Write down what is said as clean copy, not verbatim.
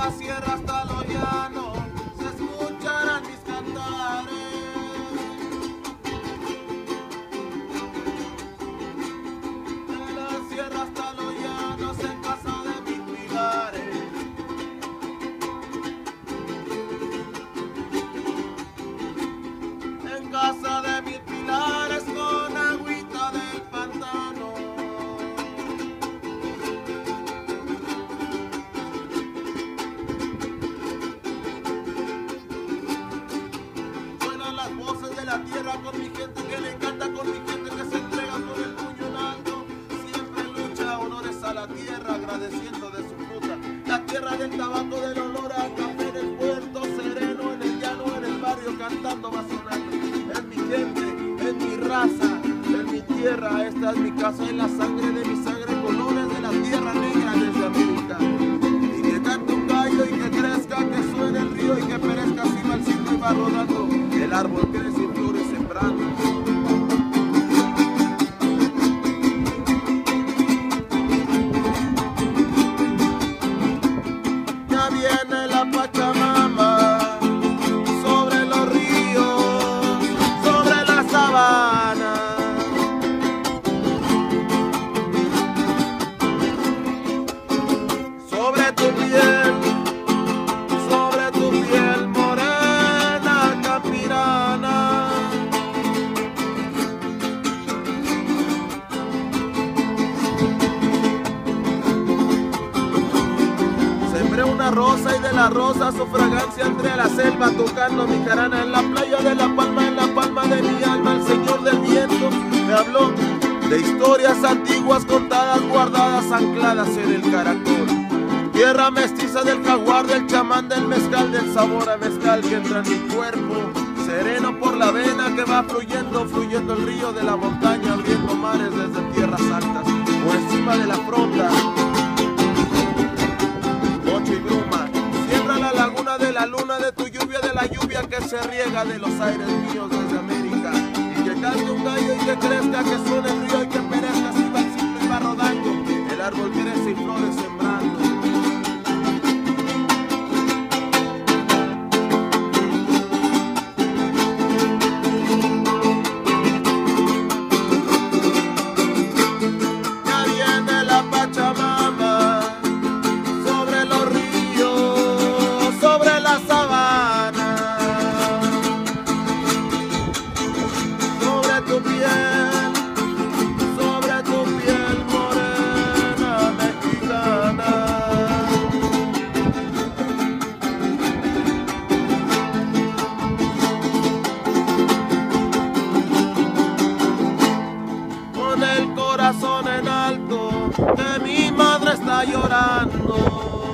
la sierra hasta lo llano se escucharán mis cantares. De la sierra hasta los llanos en casa de mis pilares. En casa de mis pilares con agüita del pantano. Suenan las voces de la tierra con mi gente que le encanta, con mi gente que se entrega con el puño en alto. Siempre lucha, honores a la tierra, agradeciendo de su fruta. La tierra del tabaco, del olor a café, del puerto sereno, en el llano, en el barrio, cantando va sonando. Es mi gente, es mi raza, es mi tierra, esta es mi casa, es la sangre de mi sangre, colores de la tierra negra desde América. Y que cante un gallo y que crezca, que suene el río y que perezca, así va el ciclo y va rodando. El árbol crece y flore sembrando. Ya viene la Pachamama sobre los ríos, sobre la sabana. Sobre tu piel morena campirana. Sembré una rosa y de la rosa su fragancia entré a la selva tocando mi jarana en la playa de La Palma, en la palma de mi alma el señor del viento me habló de historias antiguas contadas, guardadas, ancladas en el caracol. Tierra mestiza del jaguar, del chamán, del mezcal, del sabor a mezcal que entra en mi cuerpo, sereno por la vena que va fluyendo, fluyendo el río de la montaña, abriendo mares desde tierras altas, por encima de la fronda. Noche y bruma, siembra la laguna de la luna, de tu lluvia, de la lluvia que se riega de los aires míos desde América. Y que cante un gallo y que crezca, que suene el río y que perezca, así va el ciclo y va rodando. El árbol crece y flore sembrando. Corazón en alto, que mi madre está llorando.